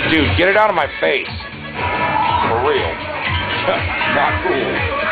Dude, get it out of my face. For real. Not cool.